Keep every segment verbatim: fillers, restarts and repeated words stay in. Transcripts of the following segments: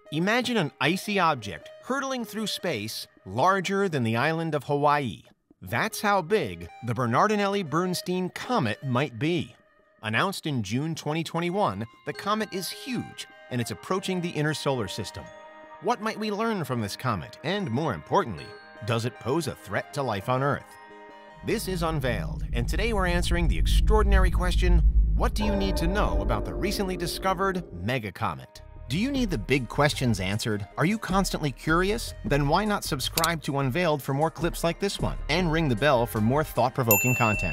Imagine an icy object hurtling through space larger than the island of Hawaii. That's how big the Bernardinelli-Bernstein Comet might be. Announced in June twenty twenty-one, the comet is huge and it's approaching the inner solar system. What might we learn from this comet? And more importantly, does it pose a threat to life on Earth? This is Unveiled, and today we're answering the extraordinary question, what do you need to know about the recently discovered Megacomet? Do you need the big questions answered? Are you constantly curious? Then why not subscribe to Unveiled for more clips like this one, and ring the bell for more thought-provoking content.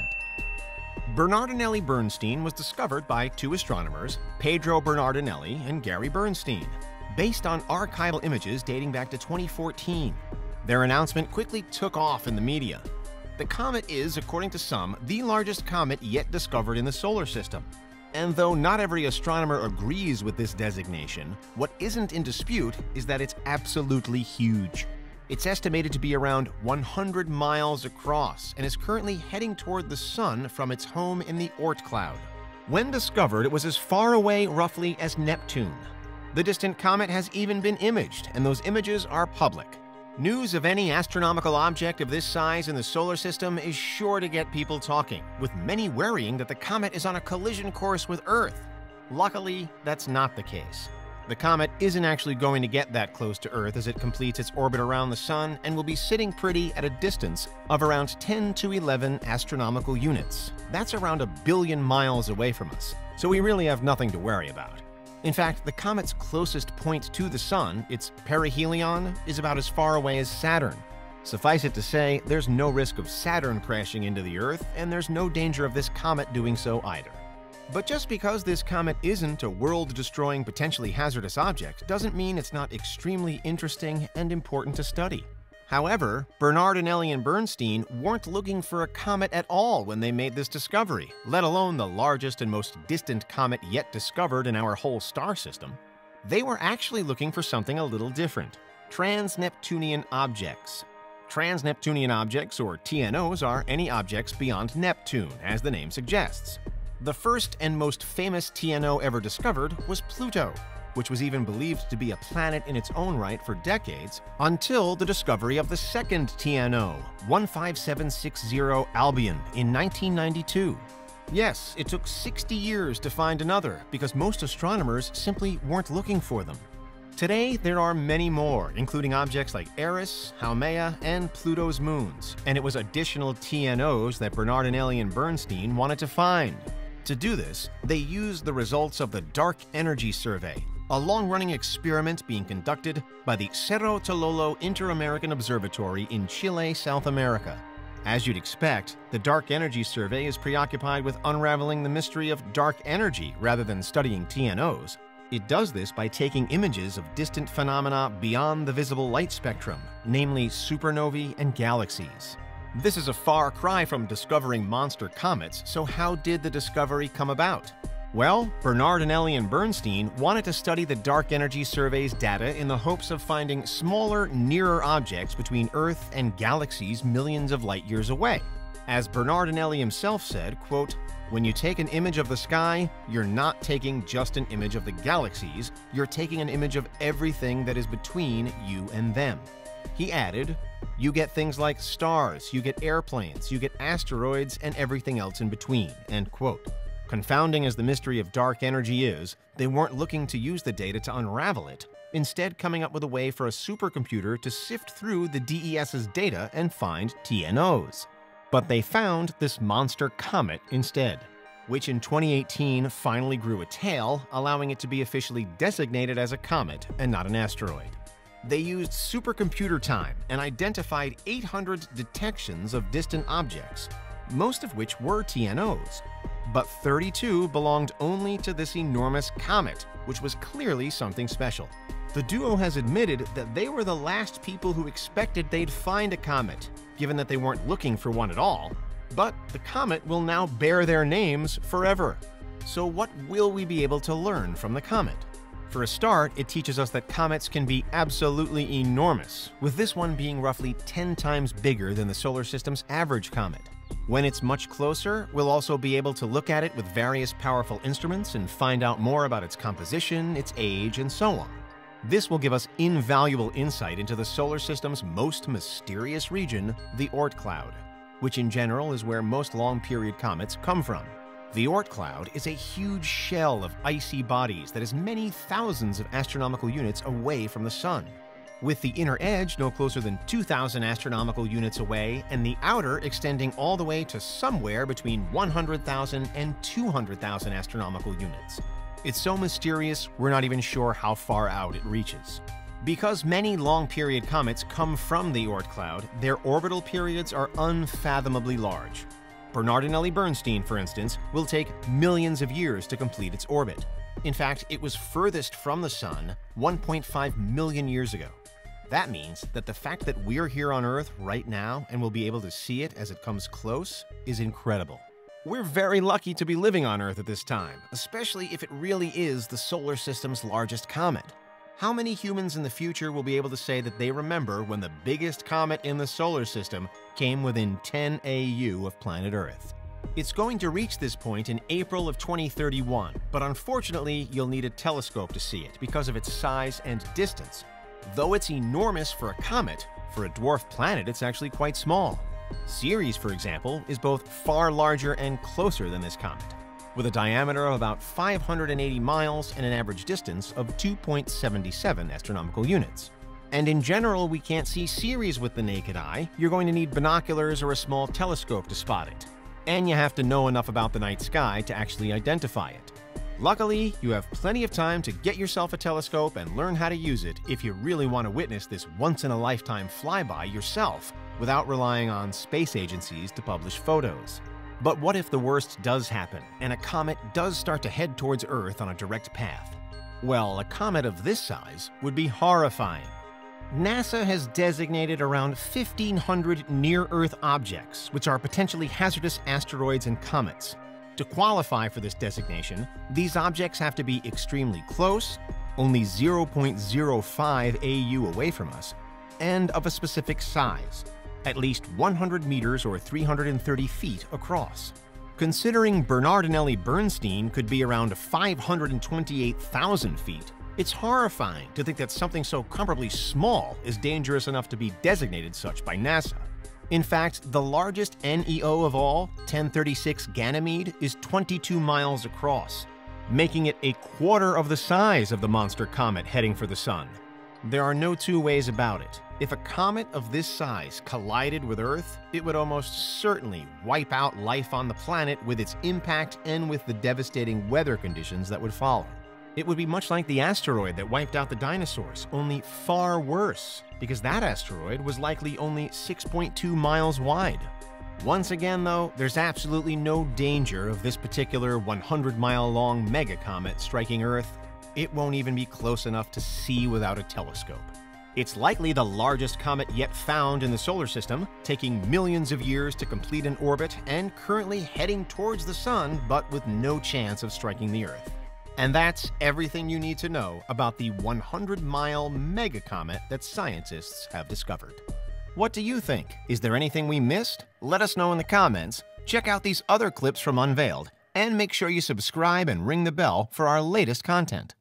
Bernardinelli-Bernstein was discovered by two astronomers, Pedro Bernardinelli and Gary Bernstein, based on archival images dating back to twenty fourteen. Their announcement quickly took off in the media. The comet is, according to some, the largest comet yet discovered in the solar system. And though not every astronomer agrees with this designation, what isn't in dispute is that it's absolutely huge. It's estimated to be around one hundred miles across and is currently heading toward the Sun from its home in the Oort cloud. When discovered, it was as far away roughly as Neptune. The distant comet has even been imaged, and those images are public. News of any astronomical object of this size in the solar system is sure to get people talking, with many worrying that the comet is on a collision course with Earth. Luckily, that's not the case. The comet isn't actually going to get that close to Earth as it completes its orbit around the Sun and will be sitting pretty at a distance of around ten to eleven astronomical units. That's around a billion miles away from us, so we really have nothing to worry about. In fact, the comet's closest point to the Sun, its perihelion, is about as far away as Saturn. Suffice it to say, there's no risk of Saturn crashing into the Earth, and there's no danger of this comet doing so either. But just because this comet isn't a world-destroying, potentially hazardous object doesn't mean it's not extremely interesting and important to study. However, Bernardinelli and Bernstein weren't looking for a comet at all when they made this discovery, let alone the largest and most distant comet yet discovered in our whole star system. They were actually looking for something a little different: trans-Neptunian objects. Trans-Neptunian objects, or T N Os, are any objects beyond Neptune, as the name suggests. The first and most famous T N O ever discovered was Pluto, which was even believed to be a planet in its own right for decades, until the discovery of the second T N O, one five seven six zero Albion, in nineteen ninety-two. Yes, it took sixty years to find another, because most astronomers simply weren't looking for them. Today, there are many more, including objects like Eris, Haumea, and Pluto's moons, and it was additional T N Os that Bernardinelli and Bernstein wanted to find. To do this, they used the results of the Dark Energy Survey, a long-running experiment being conducted by the Cerro Tololo Inter-American Observatory in Chile, South America. As you'd expect, the Dark Energy Survey is preoccupied with unraveling the mystery of dark energy rather than studying T N Os. It does this by taking images of distant phenomena beyond the visible light spectrum, namely supernovae and galaxies. This is a far cry from discovering monster comets, so how did the discovery come about? Well, Bernardinelli and Bernstein wanted to study the Dark Energy Survey's data in the hopes of finding smaller, nearer objects between Earth and galaxies millions of light years away. As Bernardinelli himself said, quote, "When you take an image of the sky, you're not taking just an image of the galaxies, you're taking an image of everything that is between you and them." He added, "You get things like stars, you get airplanes, you get asteroids, and everything else in between," end quote. Confounding as the mystery of dark energy is, they weren't looking to use the data to unravel it, instead coming up with a way for a supercomputer to sift through the D E S's data and find T N Os. But they found this monster comet instead, which in twenty eighteen finally grew a tail, allowing it to be officially designated as a comet and not an asteroid. They used supercomputer time and identified eight hundred detections of distant objects, most of which were T N Os. But thirty-two belonged only to this enormous comet, which was clearly something special. The duo has admitted that they were the last people who expected they'd find a comet, given that they weren't looking for one at all. But the comet will now bear their names forever. So what will we be able to learn from the comet? For a start, it teaches us that comets can be absolutely enormous, with this one being roughly ten times bigger than the solar system's average comet. When it's much closer, we'll also be able to look at it with various powerful instruments and find out more about its composition, its age, and so on. This will give us invaluable insight into the solar system's most mysterious region, the Oort cloud, which in general is where most long-period comets come from. The Oort cloud is a huge shell of icy bodies that is many thousands of astronomical units away from the Sun, with the inner edge no closer than two thousand astronomical units away and the outer extending all the way to somewhere between one hundred thousand and two hundred thousand astronomical units. It's so mysterious, we're not even sure how far out it reaches. Because many long-period comets come from the Oort cloud, their orbital periods are unfathomably large. Bernardinelli-Bernstein, for instance, will take millions of years to complete its orbit. In fact, it was furthest from the Sun one point five million years ago. That means that the fact that we're here on Earth right now and will be able to see it as it comes close is incredible. We're very lucky to be living on Earth at this time, especially if it really is the solar system's largest comet. How many humans in the future will be able to say that they remember when the biggest comet in the solar system came within ten A U of planet Earth? It's going to reach this point in April of twenty thirty-one, but unfortunately you'll need a telescope to see it because of its size and distance. Though it's enormous for a comet, for a dwarf planet it's actually quite small. Ceres, for example, is both far larger and closer than this comet, with a diameter of about five hundred eighty miles and an average distance of two point seven seven astronomical units. And in general, we can't see Ceres with the naked eye. You're going to need binoculars or a small telescope to spot it. And you have to know enough about the night sky to actually identify it. Luckily, you have plenty of time to get yourself a telescope and learn how to use it if you really want to witness this once-in-a-lifetime flyby yourself without relying on space agencies to publish photos. But what if the worst does happen and a comet does start to head towards Earth on a direct path? Well, a comet of this size would be horrifying. NASA has designated around fifteen hundred near-Earth objects, which are potentially hazardous asteroids and comets. To qualify for this designation, these objects have to be extremely close, only zero point zero five A U away from us, and of a specific size, at least one hundred meters or three hundred thirty feet across. Considering Bernardinelli-Bernstein could be around five hundred twenty-eight thousand feet, it's horrifying to think that something so comparably small is dangerous enough to be designated such by NASA. In fact, the largest N E O of all, ten thirty-six Ganymede, is twenty-two miles across, making it a quarter of the size of the monster comet heading for the Sun. There are no two ways about it. If a comet of this size collided with Earth, it would almost certainly wipe out life on the planet with its impact and with the devastating weather conditions that would follow. It would be much like the asteroid that wiped out the dinosaurs, only far worse, because that asteroid was likely only six point two miles wide. Once again, though, there's absolutely no danger of this particular one hundred mile long megacomet striking Earth. It won't even be close enough to see without a telescope. It's likely the largest comet yet found in the solar system, taking millions of years to complete an orbit and currently heading towards the Sun, but with no chance of striking the Earth. And that's everything you need to know about the one hundred mile megacomet that scientists have discovered. What do you think? Is there anything we missed? Let us know in the comments. Check out these other clips from Unveiled, and make sure you subscribe and ring the bell for our latest content.